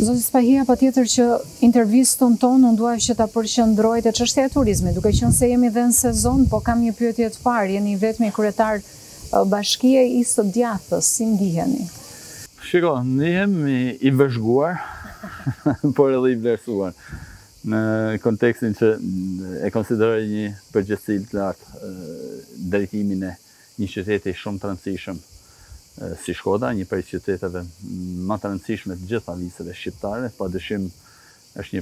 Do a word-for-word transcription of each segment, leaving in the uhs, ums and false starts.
Zoti Spahia, patjetër që intervistën tonë unë dua që ta përqendroj te çështja e turizmit, duke qenë se jemi dhe në sezon, po kam një pyetje të parë, jeni vetëm kryetar Bashkie i së Djathës, si ndiheni? Shiko, ndihem i, i vëzhguar, por edhe i vlerësuar. Në kontekstin që e konsideroj një përgjegjësi të lartë drejtimin e një qyteti shumë të rëndësishëm si Shkodra, një prej qyteteve më të rëndësishme të gjitha vizave shqiptare, padyshim është një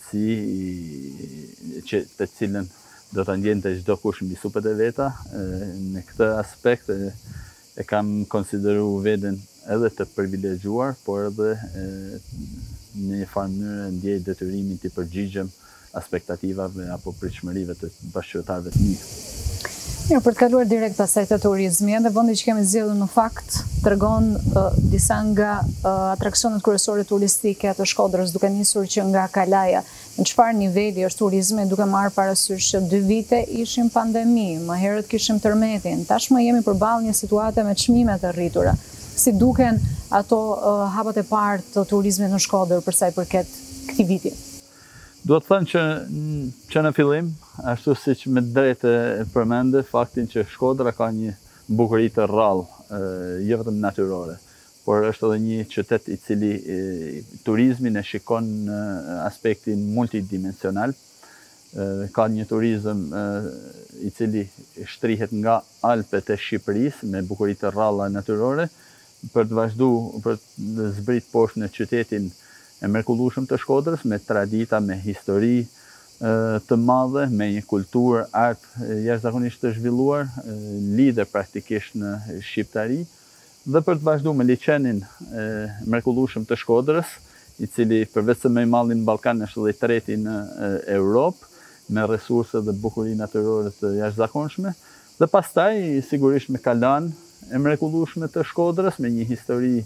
përgjegjësi që të cilën do ta ndjente çdo kush mbi supet e veta. Në këtë aspekt e, e kam konsideruar veten edhe të privilegjuar, por edhe e, në një farë mënyrë ndjej detyrimin të përgjigjem aspektativave apo pritshmërive të bashkëqytetarëve të mi. Mirë, për të kaluar direkt pasaj të turizmi, edhe vendi që kemi zgjedhur në fakt tregon uh, disa nga uh, atraksionet kryesore turistike të Shkodrës, duke nisur që nga Kalaja. Në çfarë niveli është turizmi, duke marrë parasysh që dy vite ishim pandemi, më herët kishim tërmetin, tashmë jemi përballë një situate me çmime të rritura. Si duken ato uh, hapat e parë të turizmit në Shkodër për sa i përket këtij viti? Do të thënë që, që në fillim, ashtu si që me drejtë e përmende, faktin që Shkodra ka një bukuri të rrallë, jo vetëm natyrore, por është edhe një qytet i cili e, turizmin e shikon në aspektin multidimensional. E, ka një turizm e, i cili shtrihet nga Alpet e Shqipërisë me bukuri të rralla natyrore, për të vazhdu, për të zbrit poshtë në qytetin e mrekullueshëm të Shkodrës, me tradita, me histori e, të madhe, me një kulturë art jashtëzakonisht të zhvilluar, e, lidhe praktikisht në shqiptari, dhe për të vazhduar me liçenin e mrekullueshëm të Shkodrës, i cili përveç se më i madhi në Ballkan është edhe i treti në e, Europë, me resurse dhe bukuri natyrore të jashtëzakonshme, dhe pastaj sigurisht me Kalan e mrekullueshme të Shkodrës, me një histori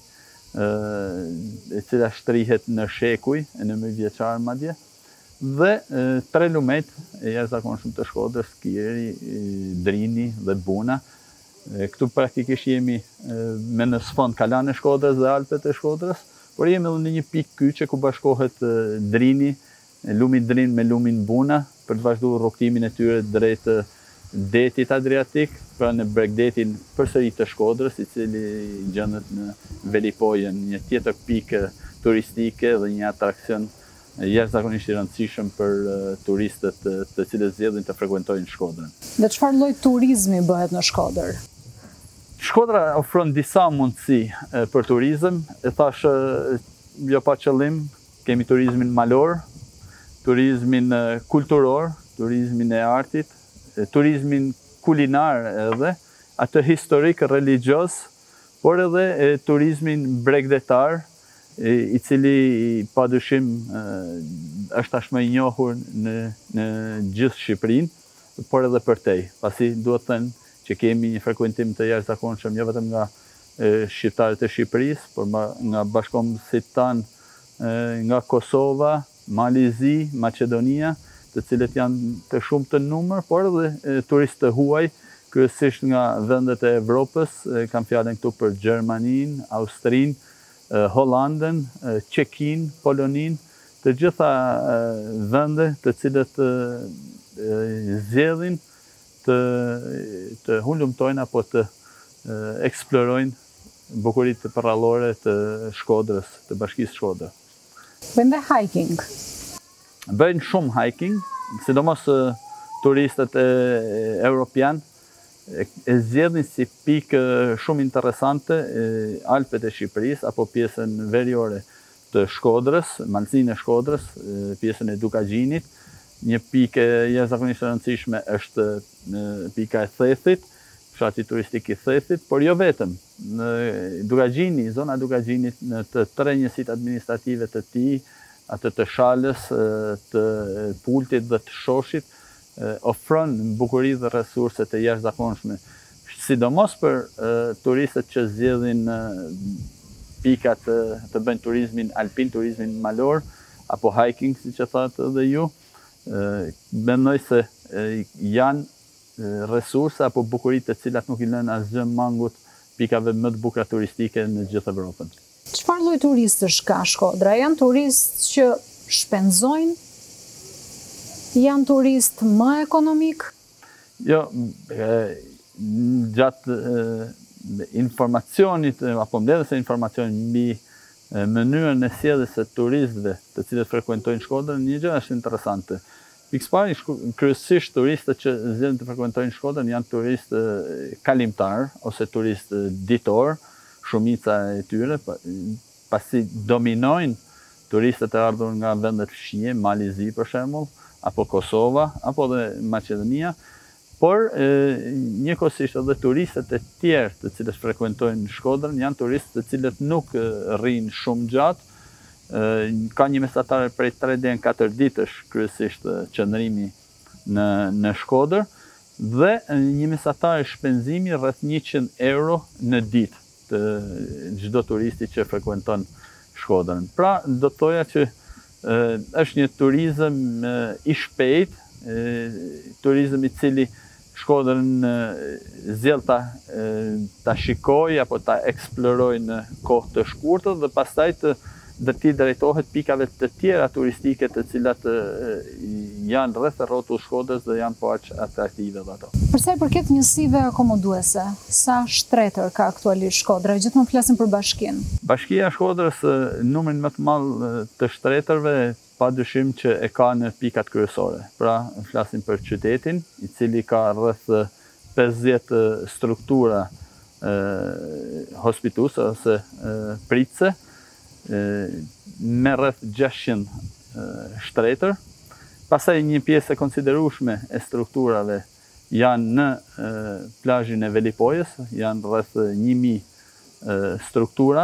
e cila shtrihet në shekuj, e në më vjeçar madje, dhe e, tre lumet e jashtëzakonshëm të Shkodrës, Kieri, Drini dhe Buna. E, këtu praktikisht jemi e, me në sfond Kalan e Shkodrës dhe Alpet e Shkodrës, por jemi edhe në një pikë kyçe ku bashkohet e, Drini, e, lumi Drin me lumin Buna, për të vazhduar rrugtimin e tyre drejt detit Adriatik, pra në bregdetin përsëri të Shkodrës, i cili gjendet në Velipojën, një tjetër pikë turistike dhe një atraksion jashtëzakonisht i rëndësishëm për uh, turistët uh, të cilët zgjedhin të frekuentojnë Shkodrën. Dhe çfarë lloj turizmi bëhet në Shkodër? Shkodra ofron disa mundësi uh, për turizëm. E thash uh, jo pa qëllim, kemi turizmin malor, turizmin uh, kulturor, turizmin e artit, turizmin kulinar edhe, atë historik, religios, por edhe e, turizmin bregdetar, e, i cili padyshim e, është tashmë i njohur në, në gjithë Shqipërinë, por edhe përtej. Pasi duhet thënë që kemi një frekuentim të jashtëzakonshëm jo vetëm nga e, shqiptarët e Shqipërisë, por ma, nga bashkombësit tanë e, nga Kosova, Malizi, Maqedonia, të cilët janë të shumë të numër, por edhe e, turistë të huaj, kryesisht nga vendet e Evropës, e, kam fjalën këtu për Gjermaninë, Austrinë, e, Hollandën, e, Çekinë, Poloninë, të gjitha e, vende të cilët e, e, zgjedhin të, të hulumtojnë apo të e, eksplorojnë bukuritë përrallore të Shkodrës, të Bashkisë Shkodër. Bëjnë dhe hiking? Bëjnë shumë hiking, sidomos turistët e, e, europian, e, e zgjedhin si pikë shumë interesante e, Alpet e Shqipërisë, apo pjesën veriore të Shkodrës, malësinë e Shkodrës, e, pjesën e Dukagjinit. Një pikë jashtëzakonisht e rëndësishme është e, pika e Thethit, fshati turistik i Thethit, por jo vetëm. Në Dukagjini, zona Dukagjinit, në të tre njësitë administrative të tij, atë të Shalës, të Pultit dhe të Shoshit, ofron bukuri dhe resurse të jashtëzakonshme, sidomos për turistët që zgjedhin pikat të bëjnë turizmin alpin, turizmin malor, apo hiking, si që thatë edhe ju. Mendoj se janë resurse apo bukuri të cilat nuk i lënë asgjë mangut pikave më të bukura turistike në gjithë Evropën. Çfarë lloj turistësh ka Shkodra? Janë turistë që shpenzojnë? Janë turistë më ekonomik? Jo, e, gjatë e, informacionit, apo mbledhjes së informacionit mbi mënyrën e sjelljes së turistëve të cilët frekuentojnë Shkodrën, një gjë është interesante. Pikë parë, kryesisht turistët që zgjedhin të frekuentojnë Shkodrën janë turistë kalimtar ose turistë ditor, shumica e tyre, pasi dominojnë turistët e ardhur nga vendet fshije, Malizi për shembull, apo Kosova, apo dhe Maqedonia, por njëkohësisht edhe turistët e tjerë të cilët frekuentojnë Shkodrën janë turistë të cilët nuk rrinë shumë gjatë, ka një mesatare prej tre deri në katër ditësh kryesisht qëndrimi në në Shkodër dhe një mesatare shpenzimi rreth njëqind euro në ditë të çdo turisti që frekuenton Shkodrën. Pra, do të thoja që e, është një turizëm e, i shpejt, e, turizëm i cili Shkodrën zgjedh ta, ta shikoj apo ta eksploroj në kohë të shkurtër dhe pastaj të dhe ti drejtohet pikave të tjera turistike të cilat janë rreth rrotull Shkodrës dhe janë po aq atraktive dhe ato. Për sa i përket njësive akomoduese, sa shtretër ka aktualisht Shkodra? Gjithmonë flasim për bashkinë. Bashkia e Shkodrës, numrin më të madh të shtretërve padyshim që e ka në pikat kryesore. Pra, flasim për qytetin, i cili ka rreth pesëdhjetë struktura e, hospituese ose e, pritse, me rreth gjashtëqind shtretër. Pastaj një pjesë e konsiderueshme e strukturave janë në plazhin e Velipojës, janë rreth një mijë struktura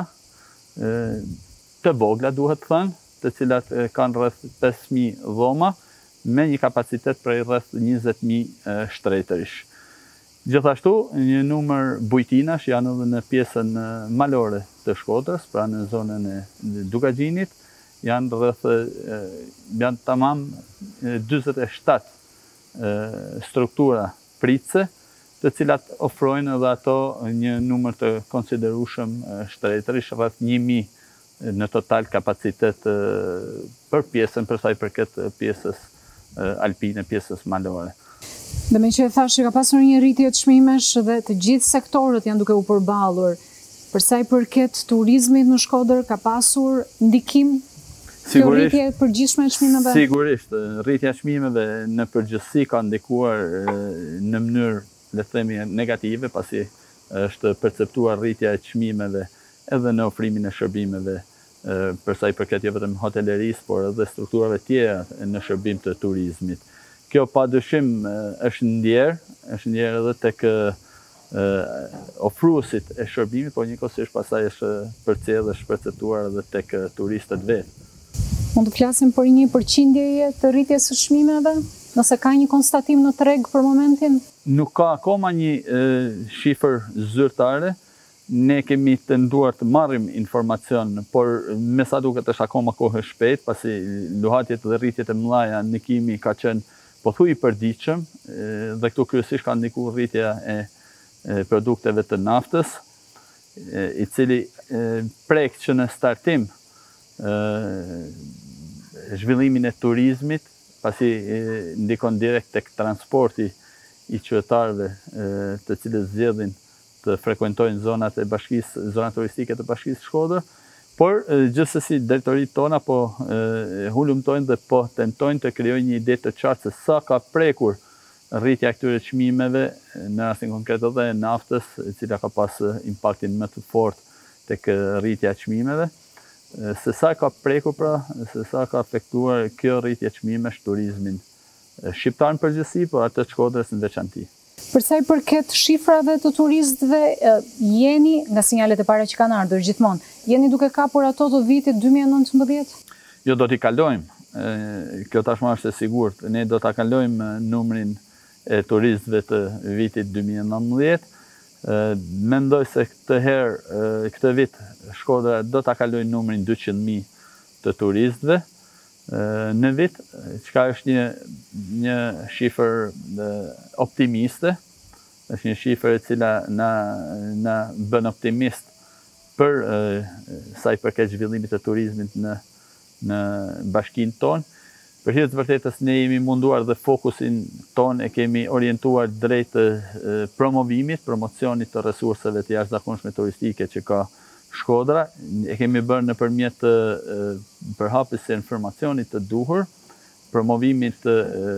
të vogla duhet të thënë, të cilat kanë rreth pesë mijë dhoma me një kapacitet prej rreth njëzet mijë shtretërish. Gjithashtu, një numër bujtinash janë edhe në pjesën malore të Shkodrës, pra në zonën e Dugaxhinit, janë rreth janë tamam dyzet e shtatë struktura pritse, të cilat ofrojnë edhe ato një numër të konsiderueshëm shtretërish, rreth një mijë në total kapacitet për pjesën, për sa i përket pjesës alpine, pjesës malore. Dhe me që e thash që ka pasur një rritje të çmimesh dhe të gjithë sektorët janë duke u përballur, për sa i përket turizmit në Shkodër ka pasur ndikim kjo rritje e përgjithshme e çmimeve? Sigurisht, rritja e çmimeve në përgjithësi ka ndikuar në mënyrë, le të themi, negative, pasi është perceptuar rritja e çmimeve edhe në ofrimin e shërbimeve, për sa i përket jo vetëm hotelerisë, por edhe strukturave tjera në shërbim të turizmit. Kjo padyshim është ndjerë, është ndjerë edhe tek ofruesit e shërbimit, por njëkohësisht pastaj është përcjellë dhe është perceptuar edhe tek turistët vetë. Mund të flasim për një përqindje të rritjes së çmimeve? Nëse ka një konstatim në treg për momentin? Nuk ka akoma një shifër zyrtare. Ne kemi tenduar të marrim informacion, por me sa duket është akoma kohë shpejt, pasi luhatjet dhe rritjet e mëdha në Kimi ka qenë pothuaj i përditshëm dhe këtu kryesisht ka ndikuar rritja e produkteve të naftës, i cili prek që në startim zhvillimin e turizmit, pasi ndikon direkt tek transporti i qytetarëve të cilët zgjedhin të frekuentojnë zonat e bashkisë, zonat turistike të bashkisë Shkodër, por gjithsesi drejtoritë tona po hulumtojnë dhe po tentojnë të krijojnë një ide të qartë se sa ka prekur rritja e këtyre çmimeve, në rastin konkret edhe e naftës, e cila ka pas impaktin më të fortë tek rritja e çmimeve, se sa ka prekur pra, se sa ka afektuar kjo rritje e çmimesh turizmin shqiptar në përgjithësi, por atë të Shkodrës në veçanti. Për sa i përket shifrave të turistëve, jeni, nga sinjalet e para që kanë ardhur gjithmonë, jeni duke kapur ato të vitit dy mijë e nëntëmbëdhjetë? Jo, do t'i kalojmë. Kjo tashmë është e sigurt. Ne do t'a kalojmë numrin e turistëve të vitit dy mijë e nëntëmbëdhjetë. Mendoj se këtë herë, këtë vit, Shkodra do t'a kalojë numrin dyqind mijë të turistëve në vit, çka është një një shifër optimiste, është një shifër e cila na na bën optimist për sa i përket zhvillimit të turizmit në në bashkinë tonë. Për hir të vërtetës ne jemi munduar dhe fokusin tonë e kemi orientuar drejt promovimit, promocionit të resurseve të jashtëzakonshme turistike që ka Shkodra. E kemi bërë nëpërmjet përhapjes së informacionit të duhur, promovimit të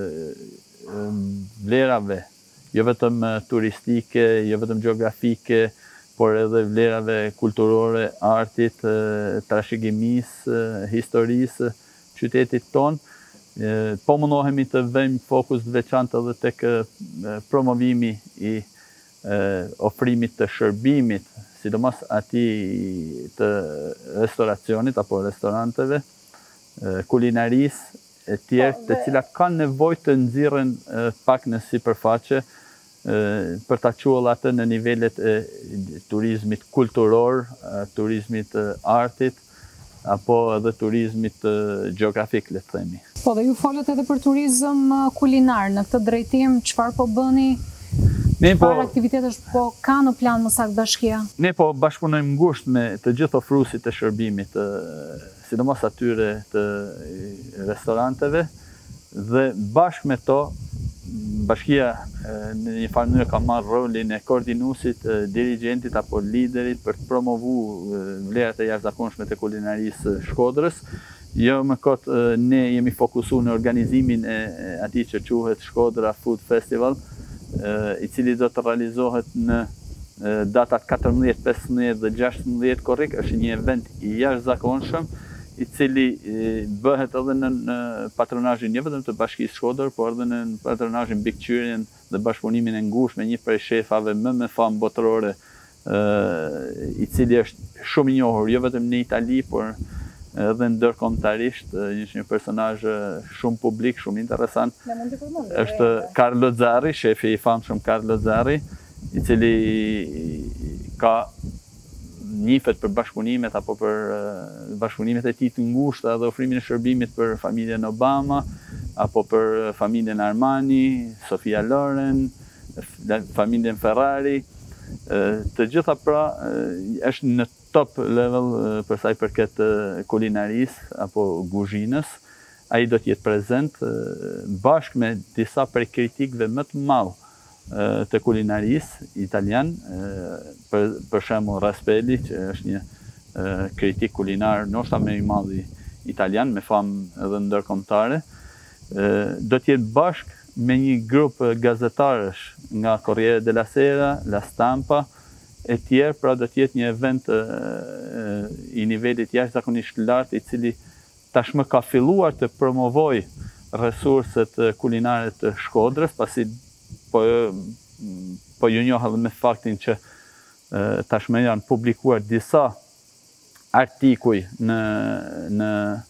vlerave, jo vetëm turistike, jo vetëm gjeografike, por edhe vlerave kulturore, artit, trashëgimisë, historisë, qytetit tonë. Po mundohemi të vëmë fokus të veçantë edhe tek promovimi i ofrimit të shërbimit, sidomos atij të restoracionit apo restoranteve, kulinarisë e tjerë, të cilat kanë nevojë të nxirren pak në sipërfaqe për ta quajtur atë në nivelet e turizmit kulturor, turizmit artit, apo edhe turizmit gjeografik, le të themi. Po, dhe ju folët edhe për turizëm kulinar, në këtë drejtim, çfarë po bëni? Çfarë aktivitetesh po ka në plan më saktë bashkia? Ne po bashkëpunojmë ngushtë me të gjithë ofruesit të shërbimit, sidomos atyre të restoranteve, dhe bashkë me to, bashkia në një farë mënyrë ka marrë rolin e koordinuesit, dirigjentit apo liderit për të promovuar vlerat e jashtëzakonshme të kulinarisë Shkodrës. Jo më kot ne jemi fokusuar në organizimin e atij që quhet Shkodra Food Festival, i cili do të realizohet në datat katërmbëdhjetë, pesëmbëdhjetë dhe gjashtëmbëdhjetë korrik. Është një event i jashtëzakonshëm, i cili bëhet edhe në patronazhin jo vetëm të Bashkisë Shkodër, por edhe në patronazhin mbikëqyrjen dhe bashkëpunimin e ngushtë me një prej shefave më me famë botërore, i cili është shumë i njohur jo vetëm në Itali, por edhe ndërkombëtarisht, është një personazh shumë publik, shumë interesant. Është Carlo Zarri, shefi i famshëm Carlo Zarri, i cili ka nifet për bashkëpunimet apo për bashkëpunimet e tij të ngushta dhe ofrimin e shërbimit për familjen Obama, apo për familjen Armani, Sofia Loren, familjen Ferrari. Të gjitha pra është në top level për sa i përket kulinarisë apo kuzhinës. Ai do të jetë prezent bashkë me disa prej kritikëve më të madh të kulinarisë italian, për, për shembull Raspelli, që është një kritik kulinar ndoshta më i madh italian, me famë edhe ndërkombëtare, do të jetë bashkë me një grup gazetarësh nga Corriere della Sera, La Stampa e tjerë, pra do të jetë një event i nivelit jashtëzakonisht lartë, i cili tashmë ka filluar të promovojë resurset kulinare të Shkodrës, pasi po po ju njoh edhe me faktin që tashmë janë publikuar disa artikuj në në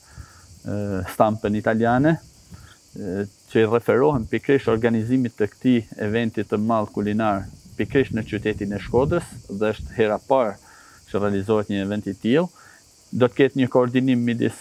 stampën italiane që i referohen pikërisht organizimit të këtij eventi të madh kulinar pikërisht në qytetin e Shkodrës, dhe është hera parë që realizohet një event i tillë. Do të ketë një koordinim midis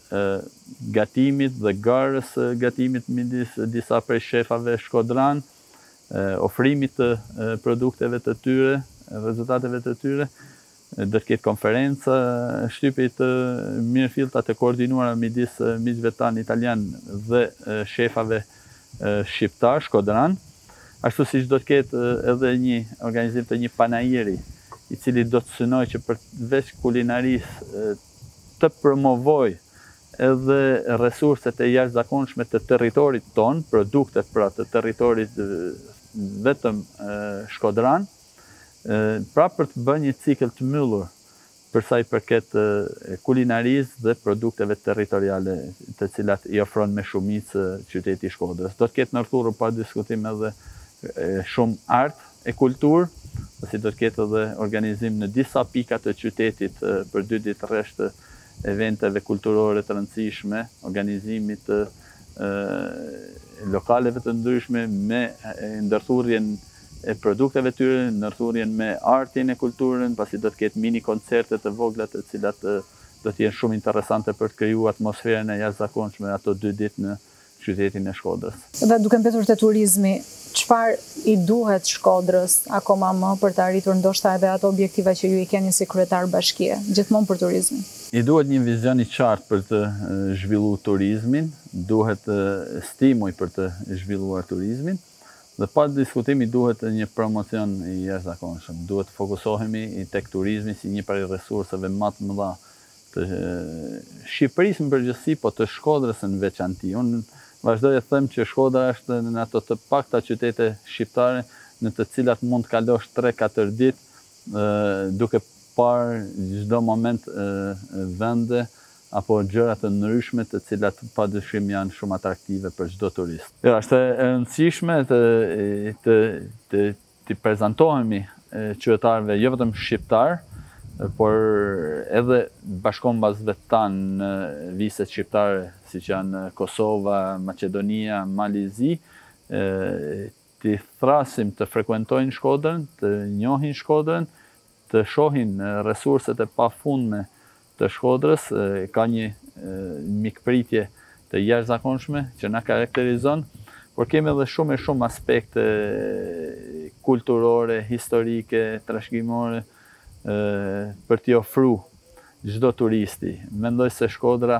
gatimit dhe garës gatimit midis disa prej shefave shkodran, ofrimit të produkteve të tyre, rezultateve të tyre. Do të ketë konferenca, shtypje të mirëfillta të koordinuara midis miqve tanë italian dhe shefave shqiptar shkodran. Ashtu siç do të ketë edhe një organizim të një panajiri, i cili do të synojë që përveç kulinarisë të promovojë edhe resurset e jashtëzakonshme të territorit ton, produktet pra të territorit vetëm shkodran, pra për të bërë një cikël të mbyllur për sa i përket kulinarisë dhe produkteve territoriale të cilat i ofron me shumicë qyteti i Shkodrës. Do të ketë ndërthurur pa diskutim edhe shumë art e kulturë, pasi do të ketë edhe organizim në disa pika të qytetit për dy ditë rresht të eventeve kulturore të rëndësishme, organizimit të lokaleve të ndryshme me ndërthurjen e produkteve tyre, ndërthurjen me artin e kulturën, pasi do të ketë mini koncerte të vogla të cilat do të jenë shumë interesante për të krijuar atmosferën e jashtëzakonshme ato dy ditë në qytetin e Shkodrës. Dhe duke mbetur te turizmi, çfarë i duhet Shkodrës akoma më për të arritur ndoshta edhe ato objektiva që ju i keni si kryetar bashkie, gjithmonë për turizmin? I duhet një vizion i qartë për të zhvilluar turizmin, duhet stimuj për të zhvilluar turizmin, dhe pa diskutim i duhet një promocion i jashtëzakonshëm. Duhet të fokusohemi tek turizmi si një prej resurseve më të mëdha të Shqipërisë në përgjithësi, po të Shkodrës në veçanti. Unë vazhdoj të them që Shkodra është në ato të pakta qytete shqiptare në të cilat mund të kalosh tre katër ditë duke parë çdo moment vende apo gjëra të ndryshme të cilat padyshim janë shumë atraktive për çdo turist. Ja, është e rëndësishme të të të, të prezantohemi qytetarëve jo vetëm shqiptar, por edhe bashkombëzve tanë në viset shqiptare, siç janë Kosova, Maqedonia, Malizi, të thrasim të frekuentojnë Shkodrën, të njohin Shkodrën, të shohin resurset e pafundme të Shkodrës, ka një mikpritje të jashtëzakonshme që na karakterizon, por kemi edhe shumë e shumë aspekte kulturore, historike, trashëgimore për t'i ofru çdo turisti. Mendoj se Shkodra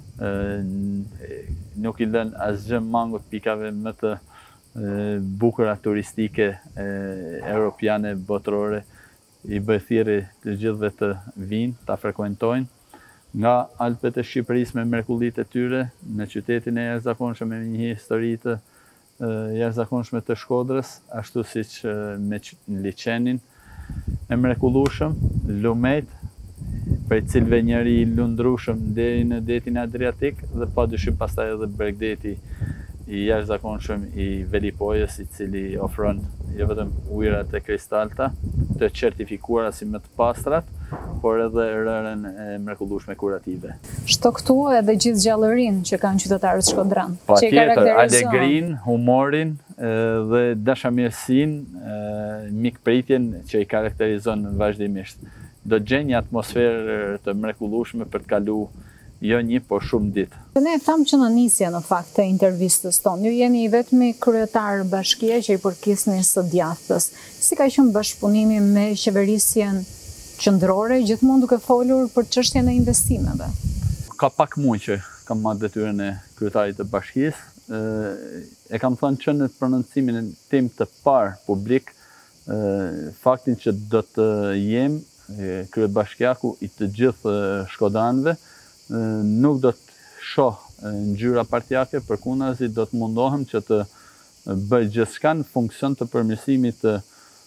nuk i lën asgjë mangut pikave më të bukura turistike europiane, botërore, i bëj thirrje të gjithëve të vinë, ta frekuentojnë nga Alpet e Shqipërisë me mrekullitë e tyre, në qytetin e jashtëzakonshëm me një histori të jashtëzakonshme të Shkodrës, ashtu siç me liçenin e mrekullueshëm, Lumejt, prej cilëve njëri i lundrueshëm deri në detin Adriatik, dhe padyshim pastaj edhe Bregdeti i jashtëzakonshëm i Velipojës, i cili ofron jo vetëm ujërat e kristalta, të certifikuara si më të pastrat, por edhe rërën e mrekullueshme kurative. Shtoktua edhe gjithë gjallërinë që kanë qytetarët shkodran. Patjetër, alegrin, humorin dhe dashamirësinë, mikpritjen që i karakterizon vazhdimisht. Do të gjejnë një atmosferë të mrekullueshme për të kaluar jo një, por shumë ditë. Ne e thamë që në nisje në fakt të intervistës tonë, ju jeni i vetmi kryetar bashkie që i përkisni së djathtës. Si ka qenë bashkëpunimi me qeverisjen qendrore, gjithmonë duke folur për çështjen e investimeve? Ka pak muaj që kam marrë detyrën e kryetarit të bashkisë. E kam thënë që në prononcimin tim të parë publik, faktin që do të jem kryebashkiaku i të gjithë shkodanëve, nuk do të shoh ngjyra partijake, përkundazi do të mundohem që të bëj gjithçka në funksion të përmirësimit të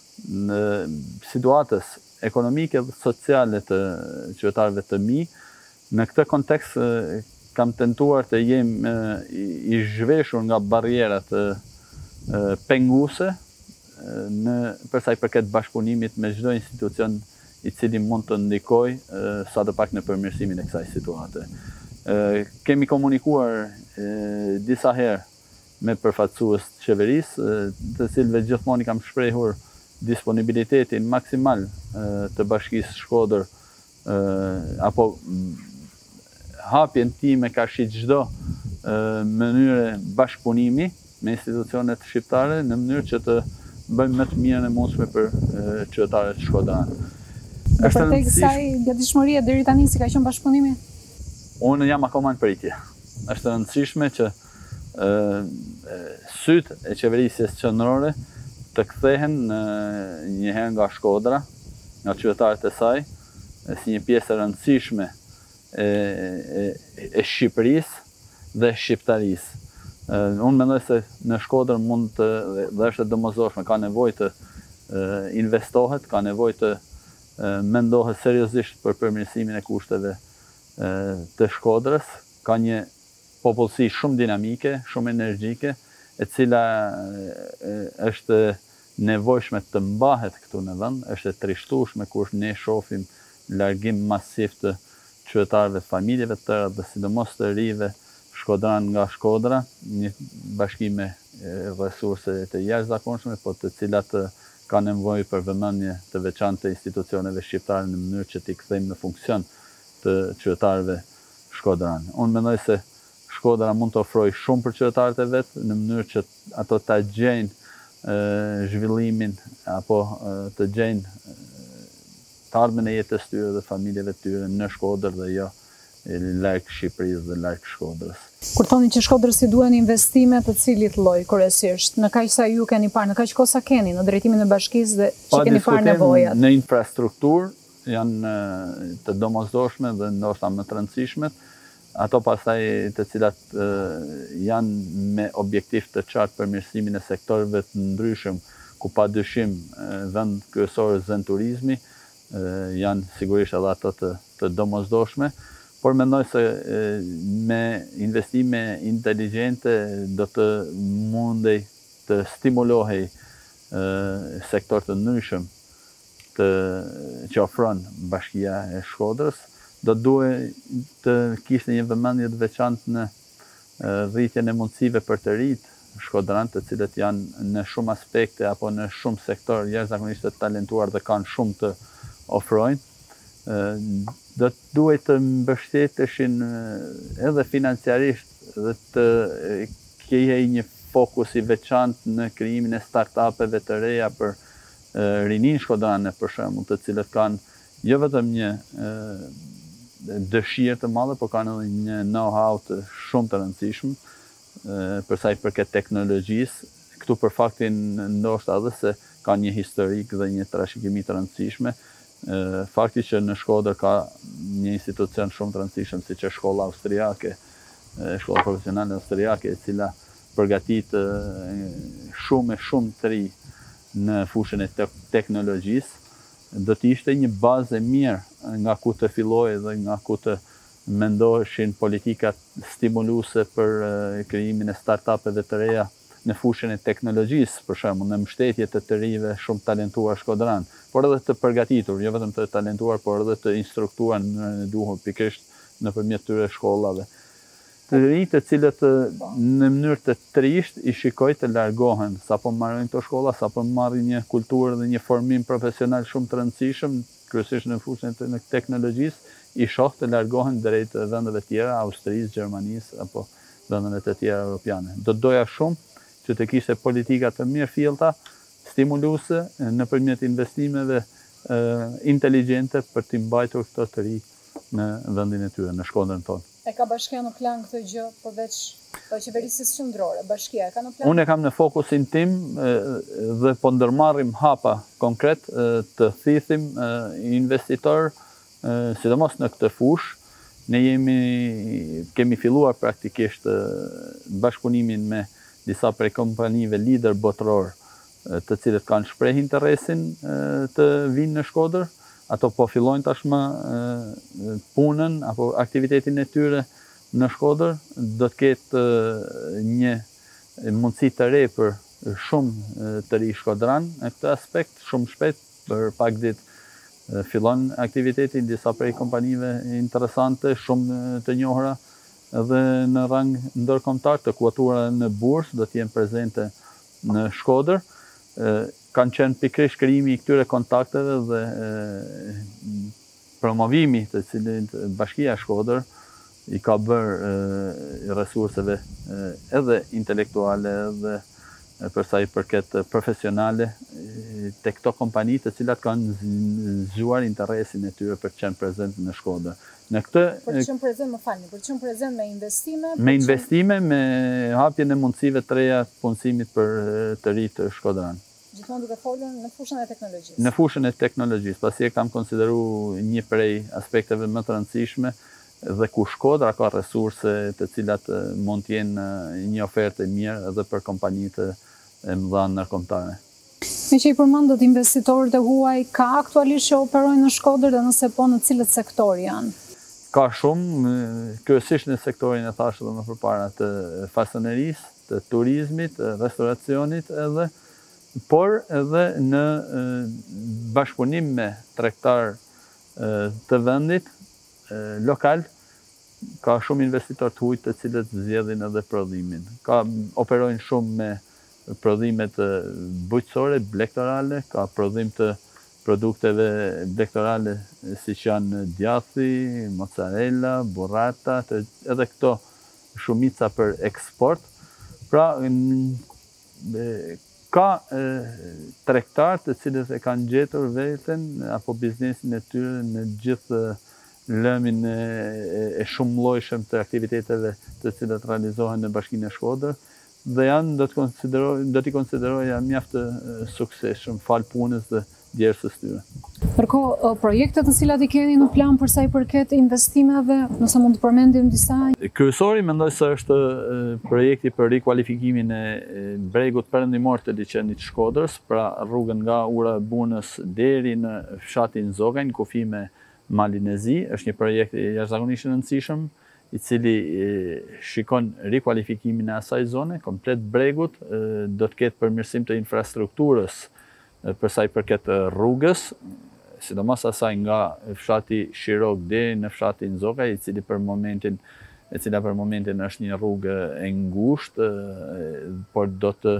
situatës ekonomike dhe sociale të qytetarëve të mi. Në këtë kontekst kam tentuar të jem i zhveshur nga barrierat penguese në për sa i përket bashkëpunimit me çdo institucion i cili mund të ndikoj sa të pak në përmirësimin e kësaj situate. Kemi komunikuar disa herë me përfaqësues të qeverisë, të cilëve gjithmonë i kam shprehur disponibilitetin maksimal të Bashkisë Shkodër, apo hapjen time ka shi çdo mënyre bashkëpunimi me institucionet shqiptare në mënyrë që të bëjmë më të mirën e mundshme për qytetarët shkodranë. Dhe për te kësaj gatishmëria deri tani si ka qenë bashkëpunimi? Unë jam akoma në pritje. Është rëndësishme që sytë e qeverisjes qendrore të kthehen një herë nga Shkodra, nga qytetarët e saj, si një pjesë e rëndësishme e Shqipërisë dhe shqiptarisë. Unë mendoj se në Shkodër mund të, dhe është domosdoshme, ka nevojë të investohet, ka nevojë të mendohet seriozisht për përmirësimin e kushteve të Shkodrës. Ka një popullsi shumë dinamike, shumë energjike, e cila është nevojshme të mbahet këtu në vend, është e trishtueshme kur ne shohim largim masiv të qytetarëve, familjeve të tëra dhe sidomos të rive shkodran nga Shkodra, një bashki me resurse të jashtëzakonshme, por të cilat ka nevojë për vëmendje të veçantë të institucioneve shqiptare në mënyrë që t'i kthejmë në funksion të qytetarëve shkodran. Unë mendoj se Shkodra mund të ofrojë shumë për qytetarët e vet në mënyrë që ato ta gjejnë zhvillimin apo të gjejnë të ardhmen e jetës tyre dhe familjeve tyre në Shkodër dhe jo larg Shqipërisë dhe larg Shkodrës. Kur thoni që Shkodrës i duhen investime të cilit lloj kryesisht, në kaq sa ju keni parë, në kaq kohë sa keni në drejtimin e bashkisë dhe që keni parë nevojat? Në infrastrukturë janë të domosdoshme dhe ndoshta më të rëndësishme, ato pastaj të cilat janë me objektiv të qartë për mirësimin e sektorëve të ndryshëm, ku padyshim vend kryesor zën turizmi, janë sigurisht edhe ato të, të domosdoshme, por mendoj se me investime inteligjente do të mundej të stimulohej sektor të ndryshëm të që ofron Bashkia e Shkodrës, do duhet të kishte një vëmendje të veçantë në rritjen e mundësive për të rinjt shkodran, të cilët janë në shumë aspekte apo në shumë sektor jashtëzakonisht të talentuar dhe kanë shumë të ofrojnë. Do të duhet të mbështeteshin edhe financiarisht dhe të kihej një fokus i veçantë në krijimin e start-upeve të reja për rinin shkodrane, për shembull, të cilët kanë jo vetëm një dëshirë të madhe, por kanë edhe një know-how të shumë të rëndësishëm për sa i përket teknologjisë. Këtu për faktin ndoshta edhe se ka një historik dhe një trashëgimi të rëndësishme. Fakti që në Shkodër ka një institucion shumë të rëndësishëm siç është shkolla austriake, shkolla profesionale austriake, e cila përgatit shumë e shumë të ri në fushën e teknologjisë, do të ishte një bazë e mirë nga ku të fillojë dhe nga ku të mendoheshin politikat stimuluese për krijimin e start-upeve të reja në fushën e teknologjisë, për shembull, në mbështetje të të rinjve shumë talentuar shkodran, por edhe të përgatitur, jo vetëm të talentuar, por edhe të instruktuar në duhur pikërisht nëpërmjet tyre shkollave. Të rinjt të cilët në mënyrë të trisht i shikoj të largohen, sapo marrin këto shkolla, sapo marrin një kulturë dhe një formim profesional shumë të rëndësishëm, kryesisht në fushën e teknologjisë, i shoh të largohen drejt vendeve tjera, Austrisë, Gjermanisë apo vendeve të tjera europiane. Do doja shumë që të kishte politika të mirë fillta, stimuluese nëpërmjet investimeve inteligjente për t'i mbajtur këto të ri në vendin e tyre, në Shkodrën tonë. E ka Bashkia në plan këtë gjë përveç qeverisjes qendrore? Bashkia e ka në plan? Unë e kam në fokusin tim dhe po ndërmarrim hapa konkret të thithim investitor, sidomos në këtë fushë. Ne jemi kemi filluar praktikisht bashkëpunimin me disa prej kompanive lider botëror, të cilët kanë shpreh interesin të vinë në Shkodër. Ato po fillojnë tashmë punën apo aktivitetin e tyre në Shkodër. Do të ketë një mundësi të re për shumë të ri shkodran në këtë aspekt, shumë shpejt, për pak ditë fillon aktivitetin disa prej kompanive interesante, shumë të njohura dhe në rang ndërkombëtar, të quotuara në bursë, do të jenë prezente në Shkodër. Kanë qenë pikërisht krijimi i këtyre kontakteve dhe promovimi të cilin Bashkia e Shkodër i ka bërë resurseve edhe intelektuale edhe për sa i përket profesionale tek këto kompani të cilat kanë zgjuar interesin e tyre për të qenë prezent në Shkodër. Në këtë për të qenë prezent, më falni, për të qenë prezent me investime, me investime, me hapjen e mundësive të reja të punësimit për të ri të shkodran. Gjithmonë duke folur në fushën e teknologjisë. Në fushën e teknologjisë, pasi e kam konsideruar një prej aspekteve më të rëndësishme dhe ku Shkodra ka resurse të cilat mund të jenë një ofertë e mirë edhe për kompanitë e mëdha ndërkombëtare. Me që i përmendët investitorët e huaj, ka aktualisht që operojnë në Shkodër dhe nëse po, në cilët sektor janë? Ka shumë, kryesisht në sektorin e thashë dhe më përpara të fasonerisë, të turizmit, të restoracionit edhe, por edhe në bashkëpunim me tregtar të vendit lokal, ka shumë investitor të huaj të cilët zgjedhin edhe prodhimin. Ka operojnë shumë me prodhimet bujqësore, blektorale, ka prodhim të produkteve blektorale si që janë djathi, mozzarella, burrata, edhe këto shumica për eksport. Pra, Ka tregtar të cilët e kanë gjetur veten apo biznesin e tyre në gjithë lëmin e shumëllojshëm të aktiviteteve të cilat realizohen në Bashkinë e Shkodrës dhe janë do të konsideroj do t'i konsideroja mjaft të suksesshëm fal punës dhe djersës tyre. Ndërkohë, projektet të cilat i keni në plan për sa i përket investimeve, nëse mund të përmendim disa? Kryesori mendoj se është projekti për rikualifikimin e bregut perëndimor të liçenit Shkodrës, pra rrugën nga Ura e Bunës deri në fshatin Zogajn, kufi me malin e Zi. Është një projekt i jashtëzakonisht i rëndësishëm, i cili shikon rikualifikimin e asaj zone, komplet bregut, do të ketë përmirësim të infrastrukturës për sa i përket rrugës, sidomos asaj nga fshati Shirok deri në fshatin Zogaj, i cili për momentin, e cila për momentin është një rrugë e ngushtë, por do të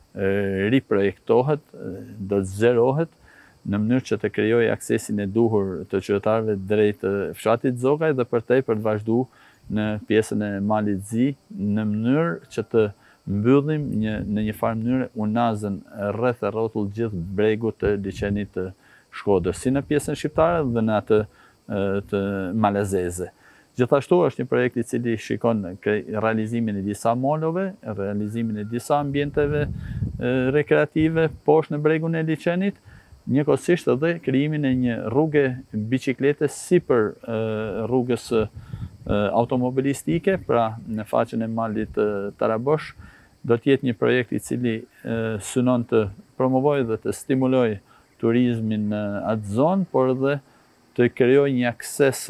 riprojektohet, do të zerohet në mënyrë që të krijojë aksesin e duhur të qytetarëve drejt fshatit Zogaj dhe përtej për të vazhduar në pjesën e malit Zi në mënyrë që të mbyllim një, në një farë mënyrë unazën rreth e rrotull gjithë bregut të liçenit të Shkodrës, si në pjesën shqiptare dhe në atë të malazeze. Gjithashtu është një projekt i cili shikon realizimin e disa molove, realizimin e disa ambienteve rekreative poshtë në bregun e liçenit, njëkohësisht edhe krijimin e një rruge biçiklete sipër rrugës automobilistike, pra në faqen e malit Tarabosh, do të jetë një projekt i cili synon të promovojë dhe të stimulojë turizmin në atë zonë, por edhe të krijojë një akses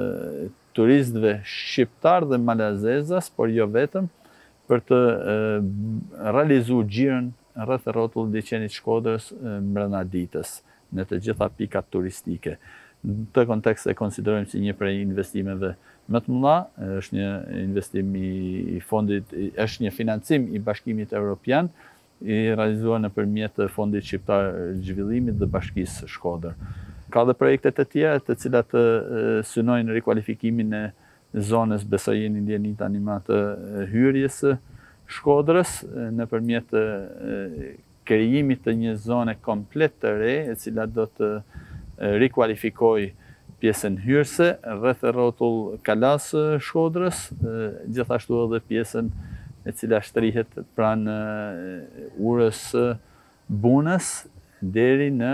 turistëve shqiptar dhe malazezas, por jo vetëm, për të realizuar xhirën rreth rrotull liçenit Shkodrës brenda ditës në të gjitha pikat turistike. Në këtë kontekst e konsiderojmë si një prej investimeve më të mëdha, është një investim i fondit, është një financim i Bashkimit Evropian, i realizuar nëpërmjet Fondit Shqiptar Zhvillimit dhe Bashkisë Shkodër. Ka dhe projekte të tjera të cilat synojnë rikualifikimin e zonës, besoj jeni ndjeni tani më të hyrjes së Shkodrës nëpërmjet krijimit të një zone komplet të re, e cila do të rikualifikojë pjesën hyrëse rreth e rrotull kalas Shkodrës, gjithashtu edhe pjesën e cila shtrihet pranë Urës Bunës deri në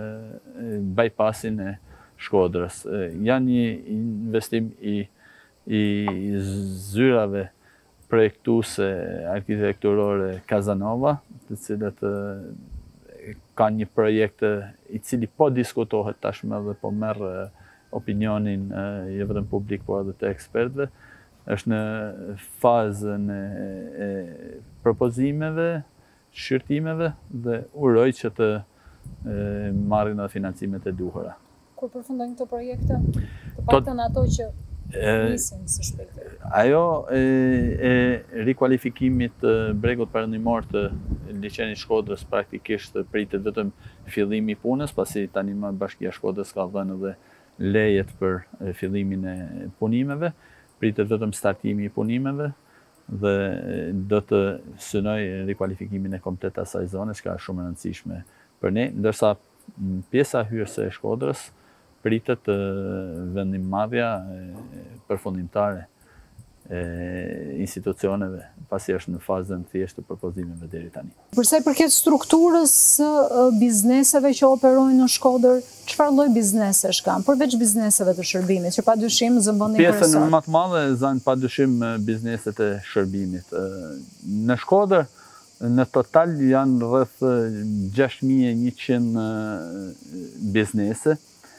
bypassin e Shkodrës. Janë një investim i, i zyrave projektuese arkitekturore Kazanova, të cilët kanë një projekt i cili po diskutohet tashmë dhe po merr opinionin jo vetëm publik, por edhe të ekspertëve. Është në fazën e, e propozimeve, shqyrtimeve dhe uroj që të e, marrin edhe financimet e duhura. Kur përfundojnë këto projekte, të paktën ato që nisin së shpejti? Ajo e, e rikualifikimit të bregut perëndimor të liçenit Shkodrës praktikisht pritet vetëm fillimi i punës, pasi tani më Bashkia e Shkodrës ka dhënë edhe lejet për fillimin e punimeve, pritet vetëm startimi i punimeve dhe do të synoj rikualifikimin e komplet asaj zone, që ka shumë e rëndësishme për ne, ndërsa pjesa hyrëse e Shkodrës pritet vendimmarrja përfundimtare e institucioneve, pasi është në fazën thjesht të propozimeve deri tani. Për sa i përket strukturës së bizneseve që operojnë në Shkodër, çfarë lloj biznesesh kanë, përveç bizneseve të shërbimit, që padyshim zëmbëndin kryesor? Pjesën më të madhe zanë padyshim bizneset e shërbimit. Në Shkodër, në total janë rreth gjashtë mijë e njëqind biznese.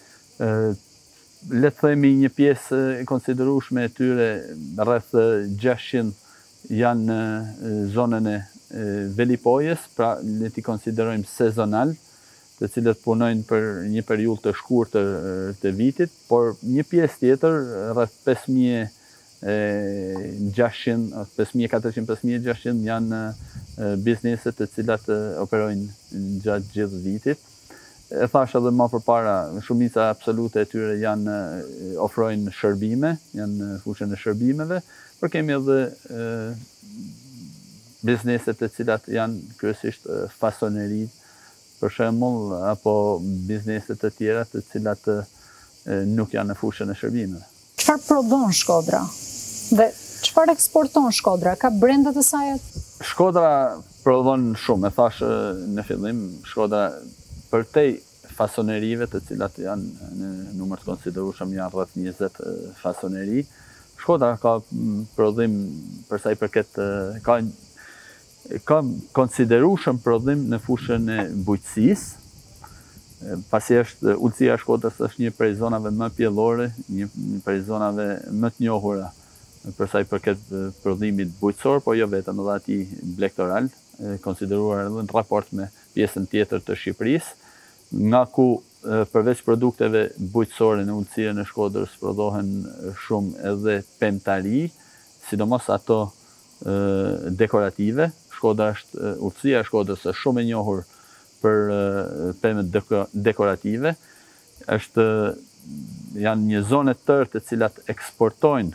Le të themi një pjesë e konsiderueshme e tyre, rreth gjashtëqind janë në zonën e velipojës, pra le t'i konsiderojmë sezonal, të cilët punojnë për një periudhë të shkurtër të vitit, por një pjesë tjetër, rreth pesë mijë e gjashtëqind, pesë mijë e katërqind, pesë mijë e gjashtëqind janë bizneset të cilat operojnë gjatë gjithë vitit. E thash edhe më përpara, shumica absolute e tyre janë ofrojnë shërbime, janë në fushën e shërbimeve, por kemi edhe bizneset të cilat janë kryesisht fasoneri, për shembull, apo bizneset të tjera të cilat nuk janë në fushën e shërbimeve. Çfarë prodhon Shkodra? Dhe çfarë eksporton Shkodra? Ka brenda të saj? Shkodra prodhon shumë, e thash në fillim, Shkodra përtej fasonerive të cilat janë në numër të konsiderueshëm, janë rreth njëzet fasoneri. Shkodra ka prodhim për sa i përket ka ka konsiderueshëm prodhim në fushën e bujqësisë. Pasi është ulësia e Shkodrës është një prej zonave më pjellore, një prej zonave më të njohura për sa i përket prodhimit bujqësor, po jo vetëm edhe atij blektoral, konsideruar edhe në raport me pjesën tjetër të Shqipërisë, nga ku përveç produkteve bujqësore në ulësinë e Shkodrës prodhohen shumë edhe pemtari, sidomos ato dekorative. Shkodra është ulësia e Shkodrës është shumë e njohur për pemet dekorative. Është janë një zonë të tërë të cilat eksportojnë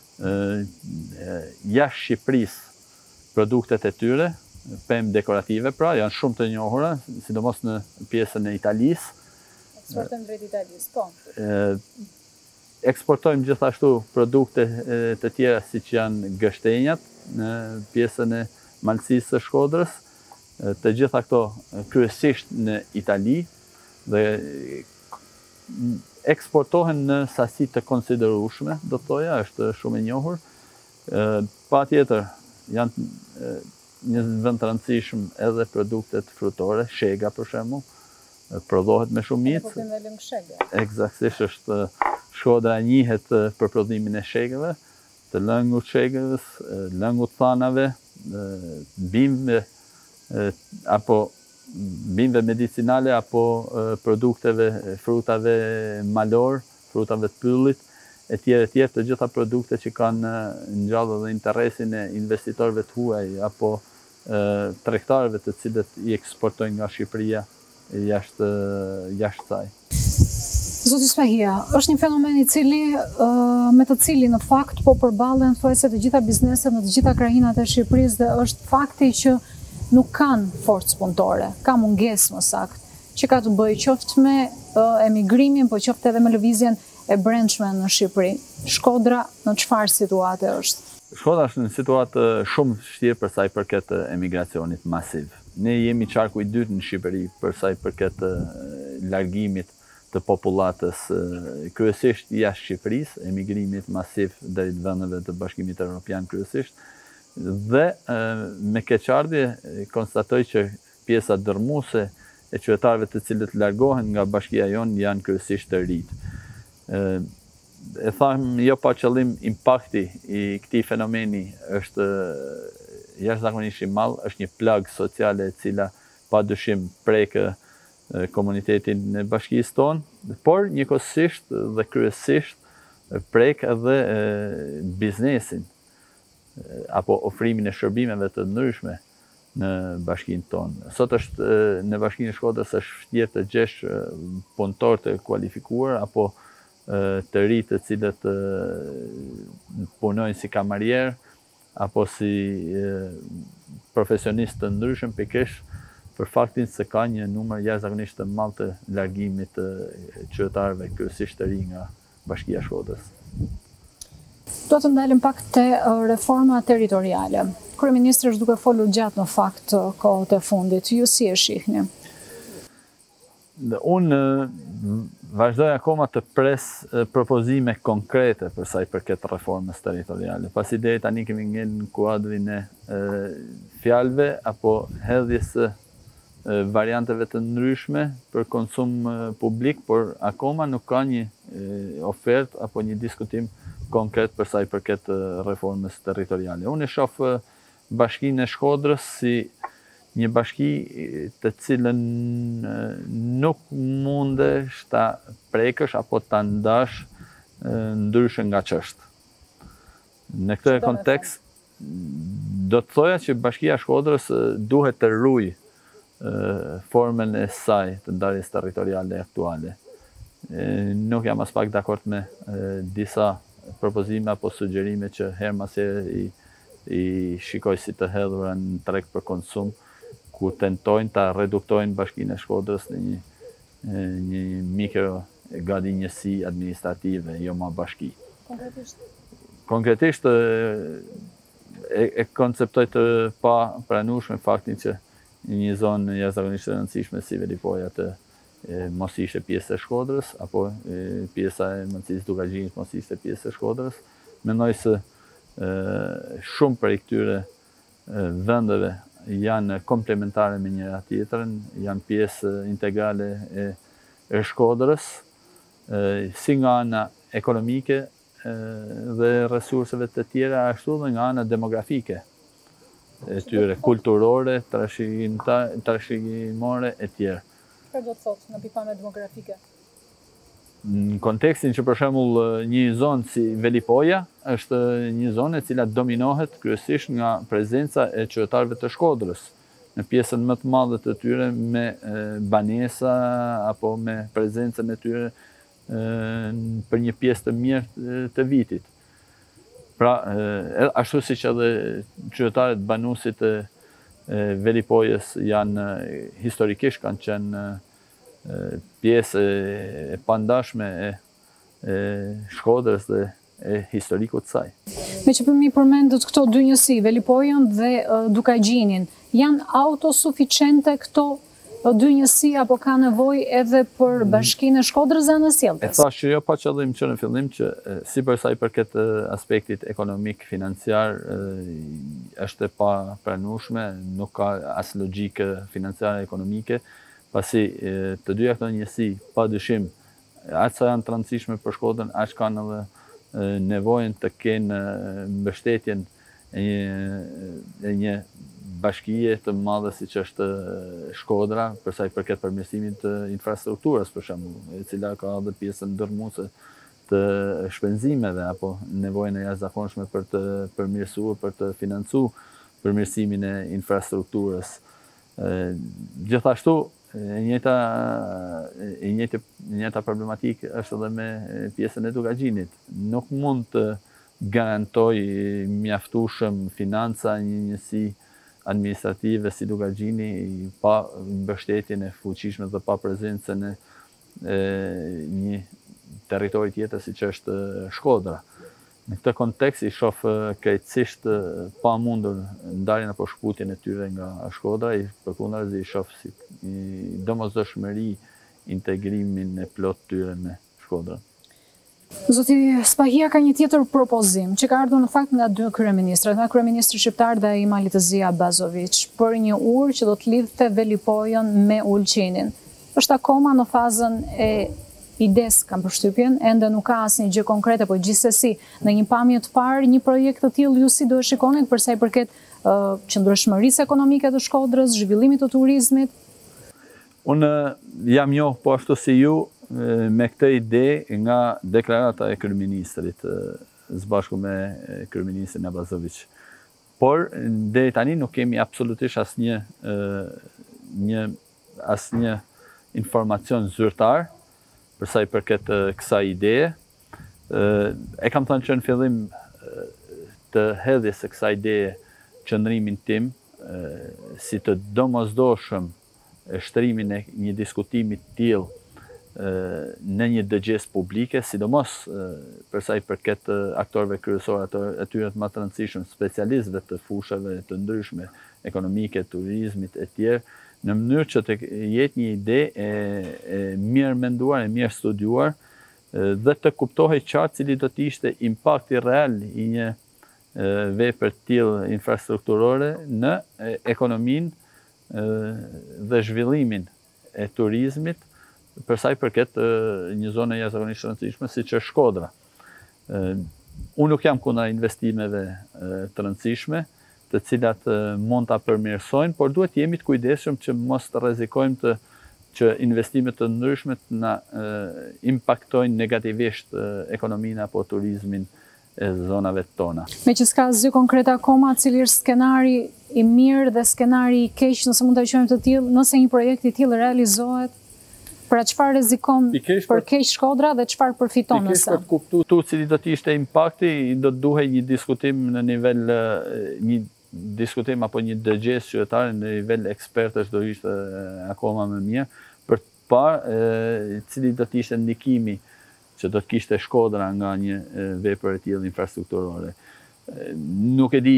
jashtë Shqipërisë produktet e tyre, pemë dekorative, pra janë shumë të njohura, sidomos në pjesën e Italisë. Eksportojmë drejt Italisë, po. Eksportojmë gjithashtu produkte të tjera siç janë gështenjat në pjesën e malësisë së Shkodrës, të gjitha këto kryesisht në Itali dhe eksportohen në sasi të konsiderueshme, do të thoja, është shumë e njohur. Patjetër janë një vend të rëndësishëm edhe produktet frutore, shega për shembull, prodhohet me shumicë. Po kemi lëng shege. Eksaktësisht është Shkodra njihet për prodhimin e shegeve, të lëngut shegës, lëngut thanave, bimëve apo bimëve medicinale apo produkteve, frutave malor, frutave të pyllit, e tjerë e tjerë, të gjitha produkte që kanë ngjallë dhe interesin e investitorëve të huaj apo tregtarëve të cilët i eksportojnë nga Shqipëria jashtë jashtë saj. Zoti Spahia, është një fenomen i cili me të cilin në fakt po përballen thuajse të gjitha bizneset në të gjitha krahinat e Shqipërisë dhe është fakti që nuk kanë forcë punëtore, ka mungesë më saktë, që ka të bëjë qoftë me emigrimin, po qoftë edhe me lëvizjen e brendshme në Shqipëri. Shkodra në çfarë situate është? Shkodra është në situatë shumë vështirë për sa i përket emigracionit masiv. Ne jemi qarku i dytë në Shqipëri për sa i përket largimit të popullatës kryesisht jashtë Shqipërisë, emigrimit masiv deri në vendeve të Bashkimit Evropian kryesisht. Dhe me keqardhje konstatoj që pjesa dërmuese e qytetarëve të cilët largohen nga bashkia jonë janë kryesisht të rinj. E them jo pa qëllim, impakti i këtij fenomeni është jashtëzakonisht i madh, është një plagë sociale e cila padyshim prek komunitetin e bashkisë tonë, por njëkohësisht dhe kryesisht prek edhe biznesin apo ofrimin e shërbimeve të ndryshme në bashkinë tonë. Sot është në bashkinë e Shkodrës është vështirë të gjesh punëtor të kualifikuar apo të rinj të cilët punojnë si kamarier apo si profesionistë të ndryshëm, pikërisht për faktin se ka një numër jashtëzakonisht të madh të largimit të qytetarëve kryesisht të rinj nga bashkia e Shkodrës. Do të ndalim pak te reforma territoriale. Kryeministri është duke folur gjatë në fakt kohët e fundit. Ju si e shihni? Unë vazhdoj akoma të pres propozime konkrete për sa i përket reformës territoriale. Pasi deri tani kemi ngel në kuadrin e fjalëve apo hedhjes së varianteve të ndryshme për konsum publik, por akoma nuk ka një ofertë apo një diskutim konkret për sa i përket reformës territoriale. Unë e shoh bashkinë e Shkodrës si një bashki të cilën nuk mundesh ta prekësh apo ta ndash ndryshe nga ç'është. Në këtë kontekst, do të thoja që bashkia e Shkodrës duhet të ruajë formën e saj të ndarjes territoriale aktuale. Nuk jam as pak dakord me disa propozime apo sugjerime që her mas here i i shikoj si të hedhura në treg për konsum, ku tentojnë ta reduktojnë Bashkinë e Shkodrës në një, një mikro gati njësi administrative, jo ma bashki. Konkretisht? Konkretisht, e, e konceptoj të pa pranueshme faktin që një zonë jashtëzakonisht e rëndësishme si Velipoja të e, mos ishte pjesë e Shkodrës, apo e, pjesa e Mundësisë Dukagjinit mos ishte pjesë e Shkodrës. Mendoj se e, shumë prej këtyre e, vendeve janë komplementare me njëra tjetrën, janë pjesë integrale e, e Shkodrës, e, si nga ana ekonomike e, dhe resurseve të tjera, ashtu dhe nga ana demografike e tyre, kulturore, trashëgimore e tjera. Çfarë do të thotë në pikpamje demografike? Në kontekstin që për shembull një zonë si Velipoja është një zonë e cila dominohet kryesisht nga prezenca e qytetarëve të Shkodrës, në pjesën më të madhe të tyre me e, banesa apo me prezencën e tyre e, për një pjesë të mirë të vitit. Pra, e, ashtu si që edhe qytetarët banuesit e, e Velipojës janë historikisht kanë qenë e, pjesë e pandashme e, e Shkodrës dhe e historikut saj. Me që përmi përmendët këto dy njësi, Velipojën dhe uh, Dukagjinin, janë autosuficiente këto dy njësi apo ka nevojë edhe për Bashkinë e Shkodrës dhe Anësjellës? E thash që jo pa qëllim që në fillim që si për sa i përket aspektit ekonomik financiar është e pa pranueshme, nuk ka as logjikë financiare ekonomike, pasi të dyja këto njësi pa dyshim aq sa janë të rëndësishme për Shkodrën, aq kanë edhe nevojën të kenë mbështetjen e një, e një bashkije të madhe si që është Shkodra, përsa i përket përmirësimit të infrastrukturës, për shembull, e cila ka edhe pjesën ndërmuese të shpenzimeve apo nevojën e jashtëzakonshme për të përmirësuar, për të financuar përmirësimin e infrastrukturës. Gjithashtu, e njëjta e njëjta e njëjta problematikë është edhe me pjesën e Dukagjinit. Nuk mund të garantoj mjaftueshëm financa një njësi administrative si Dukagjini pa mbështetjen e fuqishme dhe pa prezencën e, e një territori tjetër si që është Shkodra. Në këtë kontekst i shoh krejtësisht pa mundur ndarjen apo shkputjen e tyre nga Shkodra, i përkundazi i shoh si domosdoshmëri integrimin e plot tyre me Shkodrën. Zoti Spahia ka një tjetër propozim, që ka ardhur në fakt nga dy kryeministrat, nga kryeministri shqiptar dhe Imali Tëzia Bazović, për një urë që do të lidhte Velipojën me Ulqinin. Është akoma në fazën e ides, kam përshtypjen, ende nuk ka asnjë gjë konkrete, por gjithsesi në një pamje të parë, një projekt të tillë ju si do e shikoni për sa i përket uh, qëndrueshmërisë ekonomike të Shkodrës, zhvillimit të turizmit? Unë jam njoh po ashtu si ju me këtë ide nga deklarata e kryeministrit së bashku me kryeministrin Abazović. Por deri tani nuk kemi absolutisht asnjë një asnjë informacion zyrtar për sa i përket kësaj ideje. E kam thënë që në fillim të hedhjes së kësaj ideje qëndrimin tim si të domosdoshëm shtrimin e një diskutimi të tillë në një dëgjes publike, sidomos për sa i përket aktorëve kryesorë, atyre të më të rëndësishëm, specialistëve të fushave të ndryshme, ekonomike, turizmit e tjerë, në mënyrë që të jetë një ide e, e mirë menduar, e mirë studiuar, dhe të kuptohej qartë cili do të ishte impakti real i një vepër të tillë infrastrukturore në ekonominë dhe zhvillimin e turizmit, për sa i përket një zonë jashtëzakonisht rëndësishme siç është Shkodra. Unë nuk jam kundër investimeve të rëndësishme, të cilat mund ta përmirësojnë, por duhet jemi të kujdesshëm që mos të rrezikojmë të që investimet të ndryshme të na impaktojnë negativisht ekonominë apo turizmin e zonave tona. Me që s'ka asgjë konkrete akoma, cili është skenari i mirë dhe skenari i keq, nëse mund ta quajmë të tillë, nëse një projekt i tillë realizohet, Pra çfarë rrezikon Pikërisht për keq Shkodra dhe çfarë përfiton Pikërisht nëse? për të kuptuar cili do të ishte impakti, do të duhej një diskutim në nivel një diskutim apo një dëgjes qytetare në nivel ekspertësh do ishte akoma më mirë për të parë cili do të ishte ndikimi që do të kishte Shkodra nga një vepër e tillë infrastrukturore. Nuk e di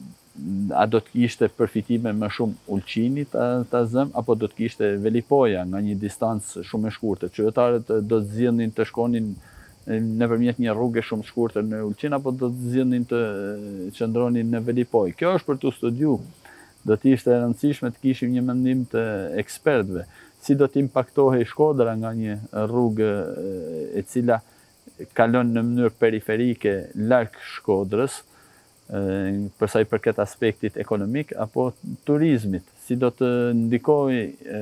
a do të kishte përfitime më shumë Ulqini ta, ta zëm, apo do të kishte Velipoja nga një distancë shumë e shkurtër. Qytetarët do të zgjidhnin të shkonin nëpërmjet një rruge shumë të shkurtër në Ulqin, apo do të zgjidhnin të qëndronin në Velipoj. Kjo është për të studiu. Do të ishte e rëndësishme të kishim një mendim të ekspertëve. Si do të impaktohej Shkodra nga një rrugë e cila kalon në mënyrë periferike larg Shkodrës, për sa i përket aspektit ekonomik apo turizmit, si do të ndikojë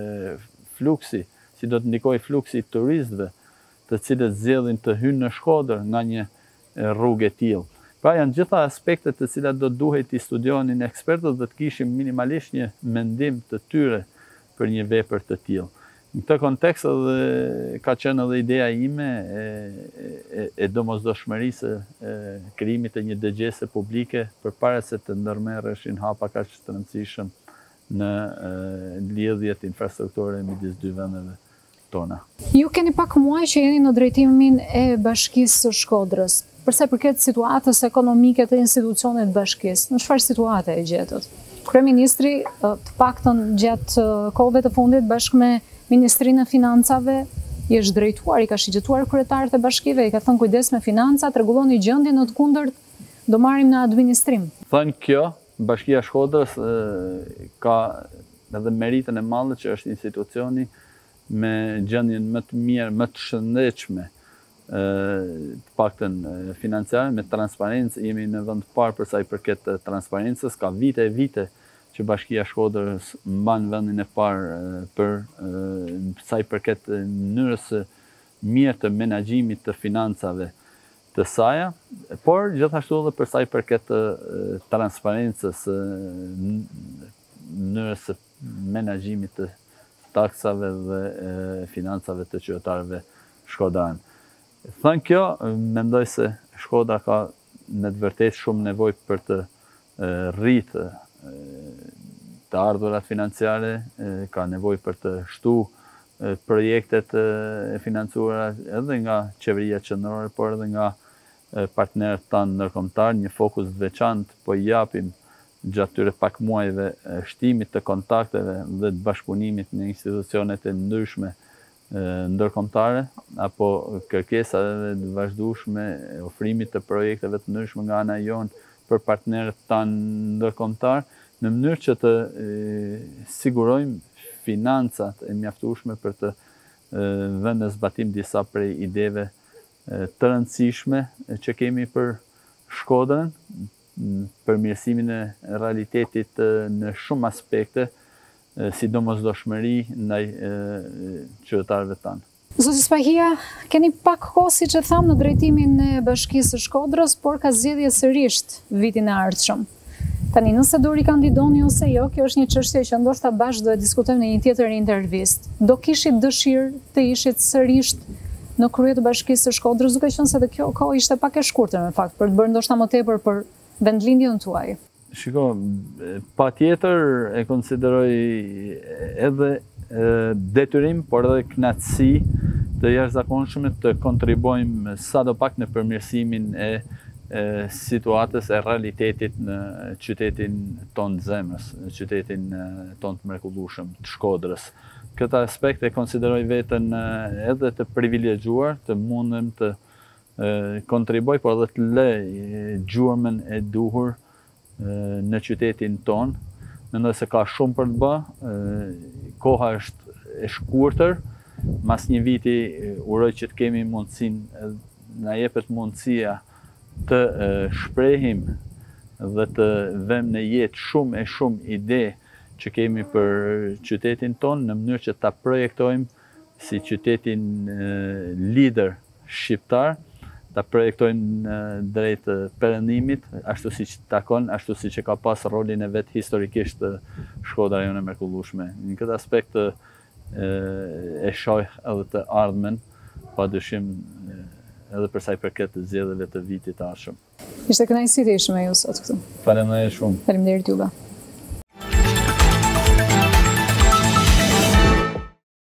fluksi, si do të ndikojë fluksi i turistëve, të cilët zgjedhin të hyjnë në Shkodër nga një rrugë e tillë. Pra janë gjitha aspektet të cilat do duhet të studionin ekspertët dhe të kishim minimalisht një mendim të tyre për një vepër të tillë. Në këtë kontekst edhe ka qenë edhe ideja ime e, e, e domosdoshmërisë e krijimit të një dëgjese publike përpara se të ndërmerreshin hapa kaq të rëndësishëm në e, lidhjet infrastrukturore midis dy vendeve tona. Ju keni pak muaj që jeni në drejtimin e Bashkisë së Shkodrës. Përsa përket situatës ekonomike të institucionit bashkisë, në çfarë situate e gjetët? Kryeministri, të paktën gjatë kohëve të fundit bashkë me Ministrinë e Financave i është drejtuar, i ka shigjetuar kryetarët e bashkive, i ka thënë kujdes me financat, rregulloni gjendjen, në të kundërt do marrim në administrim. Thënë kjo, Bashkia e Shkodrës ka edhe meritën e madhe që është institucioni me gjendjen më të mirë, më të shëndetshme, të paktën financiare, me transparencë. Jemi në vend të parë për sa i përket transparencës, ka vite e vite që Bashkia e Shkodrës mban vendin e parë për sa i përket mënyrës së mirë të menaxhimit të financave të saj, por gjithashtu edhe për sa i përket transparencës, mënyrës së menaxhimit të taksave dhe financave të qytetarëve shkodranë. Thënë kjo, mendoj se Shkodra ka në të vërtetë shumë nevojë për të rritë të ardhurat financiare, ka nevojë për të shtu projektet e financuara edhe nga qeveria qendrore, por edhe nga partnerët tanë ndërkombëtar. Një fokus të veçantë po i japim gjatë tyre pak muajve shtimit të kontakteve dhe të bashkëpunimit në institucionet e ndryshme ndërkombëtare, apo kërkesave të vazhdueshme, ofrimit të projekteve të ndryshme nga ana jonë për partnerët tanë ndërkombëtar, në mënyrë që të e, sigurojmë financat e mjaftueshme për të vënë në zbatim disa prej ideve e, të rëndësishme që kemi për Shkodrën, përmirësimin e realitetit e, në shumë aspekte, e, si domosdoshmëri ndaj qytetarëve tanë. Zoti Spahia, keni pak kohë, siç e tham, në drejtimin e Bashkisë së Shkodrës, por ka zgjedhje sërish vitin e ardhshëm. Tani, nëse do rikandidoni ose jo, kjo është një çështje që ndoshta bashkë do e diskutojmë në një tjetër intervistë. Do kishit dëshirë të ishit sërish në krye të Bashkisë së Shkodrës, duke qenë se edhe kjo kohë ishte pak e shkurtër në fakt, për të bërë ndoshta më tepër për vendlindjen tuaj? Shiko, patjetër e konsideroj edhe detyrim, por edhe kënaqësi të jashtëzakonshme të kontribuojmë sadopak në përmirësimin e situatës e realitetit në qytetin tonë të zemrës, në qytetin tonë të mrekullueshëm të Shkodrës. Këtë aspekt e konsideroj veten edhe të privilegjuar, të mundem të kontribuoj, por edhe të lë gjurmën e duhur në qytetin tonë. Mendoj se ka shumë për të bë, koha është e shkurtër, mas një viti uroj që të kemi mundësinë, na jepet mundësia të shprehim dhe të vëmë në jetë shumë e shumë ide që kemi për qytetin tonë, në mënyrë që ta projektojmë si qytetin lider shqiptar, ta projektojmë drejt perëndimit, ashtu siç takon, ashtu siç e ka pas rolin e vet historikisht Shkodra jonë e mrekullueshme. Në këtë aspekt e shoh edhe të ardhmen, padyshim edhe për sa i përket të zgjedhjeve të vitit të ardhshëm. Ishte kënaqësi të ishim me ju sot këtu. Faleminderit shumë. Faleminderit juve.